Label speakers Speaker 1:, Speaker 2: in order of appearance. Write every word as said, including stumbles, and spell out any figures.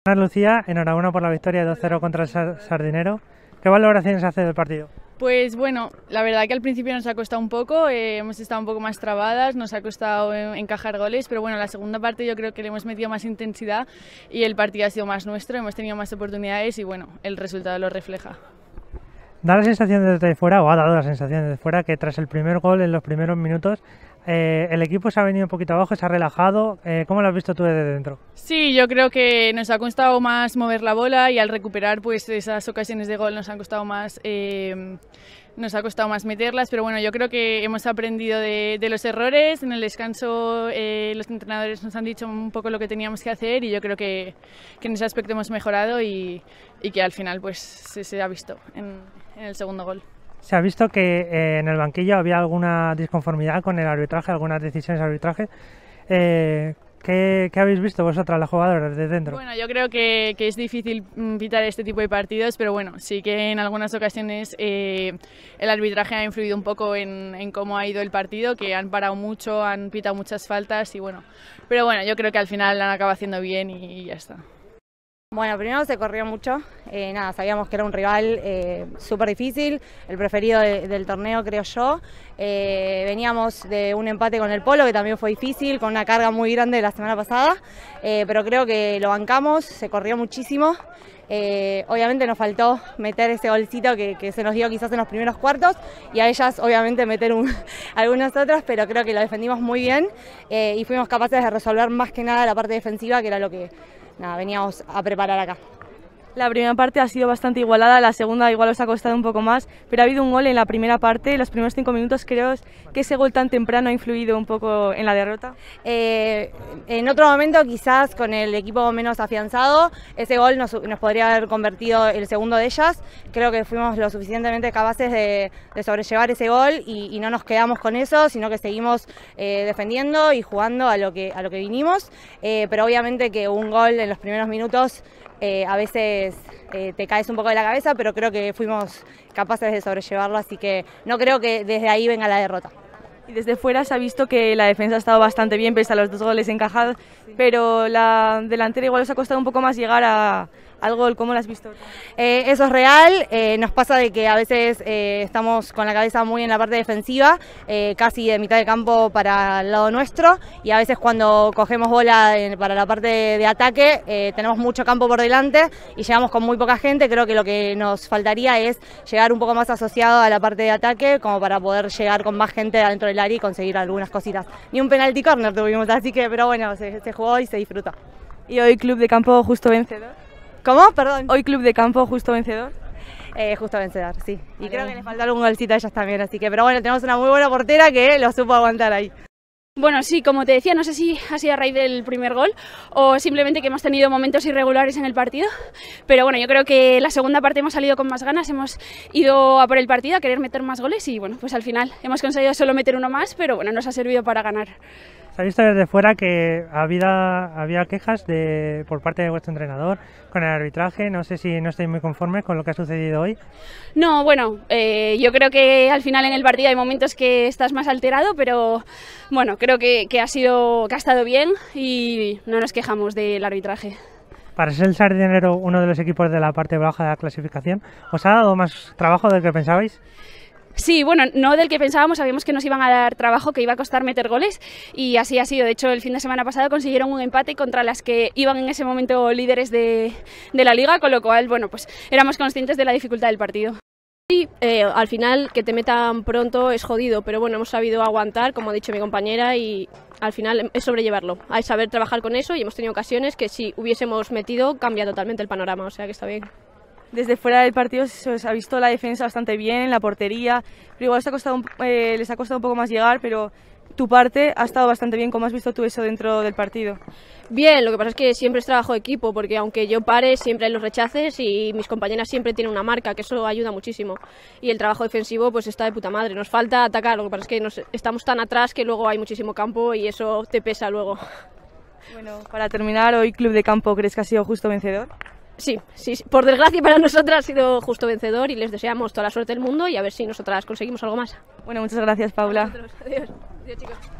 Speaker 1: Lucía, enhorabuena por la victoria dos cero contra el Sardinero. ¿Qué valoraciones hace del partido?
Speaker 2: Pues bueno, la verdad que al principio nos ha costado un poco, eh, hemos estado un poco más trabadas, nos ha costado encajar goles, pero bueno, la segunda parte yo creo que le hemos metido más intensidad y el partido ha sido más nuestro, hemos tenido más oportunidades y bueno, el resultado lo refleja.
Speaker 1: Da la sensación desde fuera, o ha dado la sensación desde fuera, que tras el primer gol en los primeros minutos eh, el equipo se ha venido un poquito abajo, se ha relajado. Eh, ¿Cómo lo has visto tú desde dentro?
Speaker 2: Sí, yo creo que nos ha costado más mover la bola y al recuperar pues esas ocasiones de gol nos han costado más, eh, nos ha costado más meterlas, pero bueno, yo creo que hemos aprendido de, de los errores. En el descanso eh, los entrenadores nos han dicho un poco lo que teníamos que hacer y yo creo que, que en ese aspecto hemos mejorado y, y que al final pues se, se ha visto en, en el segundo gol.
Speaker 1: Se ha visto que eh, en el banquillo había alguna disconformidad con el arbitraje, algunas decisiones de arbitraje. Eh, ¿qué, ¿Qué habéis visto vosotras, las jugadoras, desde dentro?
Speaker 2: Bueno, yo creo que, que es difícil pitar este tipo de partidos, pero bueno, sí que en algunas ocasiones eh, el arbitraje ha influido un poco en, en cómo ha ido el partido, que han parado mucho, han pitado muchas faltas y bueno, pero bueno, yo creo que al final la han acabado haciendo bien y, y ya está.
Speaker 3: Bueno, primero se corrió mucho, eh, nada, sabíamos que era un rival eh, súper difícil, el preferido de, del torneo creo yo. Eh, veníamos de un empate con el Polo que también fue difícil, con una carga muy grande la semana pasada, eh, pero creo que lo bancamos, se corrió muchísimo. Eh, obviamente nos faltó meter ese golcito que, que se nos dio quizás en los primeros cuartos y a ellas obviamente meter un, algunas otras, pero creo que lo defendimos muy bien eh, y fuimos capaces de resolver más que nada la parte defensiva, que era lo que nada, veníamos a preparar acá.
Speaker 4: La primera parte ha sido bastante igualada, la segunda igual os ha costado un poco más, pero ha habido un gol en la primera parte, los primeros cinco minutos. ¿Creo que ese gol tan temprano ha influido un poco en la derrota?
Speaker 3: Eh, en otro momento, quizás con el equipo menos afianzado, ese gol nos, nos podría haber convertido el segundo de ellas. Creo que fuimos lo suficientemente capaces de, de sobrellevar ese gol y, y no nos quedamos con eso, sino que seguimos eh, defendiendo y jugando a lo que, a lo que vinimos, eh, pero obviamente que un gol en los primeros minutos Eh, a veces eh, te caes un poco de la cabeza, pero creo que fuimos capaces de sobrellevarlo, así que no creo que desde ahí venga la derrota.
Speaker 4: Y desde fuera se ha visto que la defensa ha estado bastante bien, pese a los dos goles encajados, sí. Pero la delantera igual os ha costado un poco más llegar a, al gol. ¿Cómo lo has visto?
Speaker 3: Eh, eso es real, eh, nos pasa de que a veces eh, estamos con la cabeza muy en la parte defensiva, eh, casi de mitad de campo para el lado nuestro, y a veces cuando cogemos bola en, para la parte de, de ataque eh, tenemos mucho campo por delante y llegamos con muy poca gente. Creo que lo que nos faltaría es llegar un poco más asociado a la parte de ataque, como para poder llegar con más gente adentro del área y conseguir algunas cositas. Ni un penalti corner tuvimos, así que, pero bueno, se, se jugó y se disfruta.
Speaker 4: ¿Y hoy club de campo justo vencedor?
Speaker 3: ¿Cómo? Perdón.
Speaker 4: ¿Hoy club de campo justo vencedor?
Speaker 3: Eh, justo vencedor, sí. Y vale, creo que les faltó algún golcito a ellas también, así que, pero bueno, tenemos una muy buena portera que lo supo aguantar ahí.
Speaker 5: Bueno, sí, como te decía, no sé si ha sido a raíz del primer gol o simplemente que hemos tenido momentos irregulares en el partido, pero bueno, yo creo que la segunda parte hemos salido con más ganas, hemos ido a por el partido, a querer meter más goles y bueno, pues al final hemos conseguido solo meter uno más, pero bueno, nos ha servido para ganar.
Speaker 1: Se ha visto desde fuera que había, había quejas de, por parte de vuestro entrenador con el arbitraje. No sé si no estáis muy conformes con lo que ha sucedido hoy.
Speaker 5: No, bueno, eh, yo creo que al final en el partido hay momentos que estás más alterado, pero bueno, creo que, que, ha sido, que ha estado bien y no nos quejamos del arbitraje.
Speaker 1: Para ser el Sardinero uno de los equipos de la parte baja de la clasificación, ¿os ha dado más trabajo del que pensabais?
Speaker 5: Sí, bueno, no del que pensábamos, sabíamos que nos iban a dar trabajo, que iba a costar meter goles y así ha sido. De hecho, el fin de semana pasado consiguieron un empate contra las que iban en ese momento líderes de, de la liga, con lo cual, bueno, pues éramos conscientes de la dificultad del partido.
Speaker 6: Sí, eh, al final que te metan pronto es jodido, pero bueno, hemos sabido aguantar, como ha dicho mi compañera, y al final es sobrellevarlo. Hay que saber trabajar con eso y hemos tenido ocasiones que si hubiésemos metido cambia totalmente el panorama, o sea que está bien.
Speaker 4: Desde fuera del partido se ha visto la defensa bastante bien, la portería, pero igual les ha costado un, eh, les ha costado un poco más llegar, pero tu parte ha estado bastante bien. ¿Cómo has visto tú eso dentro del partido?
Speaker 6: Bien, lo que pasa es que siempre es trabajo de equipo, porque aunque yo pare, siempre hay los rechaces y mis compañeras siempre tienen una marca, que eso ayuda muchísimo. Y el trabajo defensivo pues está de puta madre, nos falta atacar, lo que pasa es que nos, estamos tan atrás que luego hay muchísimo campo y eso te pesa luego.
Speaker 4: Bueno, para terminar, ¿hoy club de campo crees que ha sido justo vencedor?
Speaker 6: Sí, sí, sí, por desgracia para nosotras ha sido justo vencedor y les deseamos toda la suerte del mundo y a ver si nosotras conseguimos algo más.
Speaker 4: Bueno, muchas gracias, Paula.
Speaker 6: Adiós. Adiós, chicos.